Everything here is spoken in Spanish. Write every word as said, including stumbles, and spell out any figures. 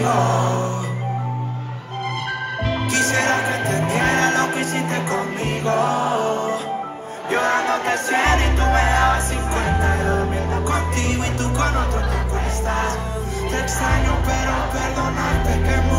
contigo. Quisiera que entendieras lo que hiciste conmigo. Yo dándote cien y tú me dabas cincuenta. Yo durmiendo contigo y tú con otro te acuestas. Te extraño pero perdonarte que